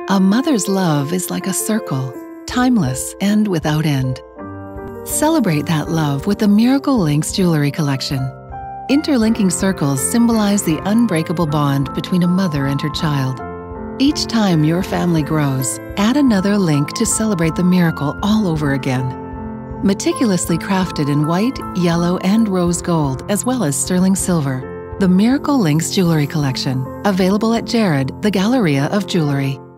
A mother's love is like a circle, timeless and without end. Celebrate that love with the Miracle Links Jewelry Collection. Interlinking circles symbolize the unbreakable bond between a mother and her child. Each time your family grows, add another link to celebrate the miracle all over again. Meticulously crafted in white, yellow, and rose gold, as well as sterling silver, the Miracle Links Jewelry Collection, available at Jared, the Galleria of Jewelry.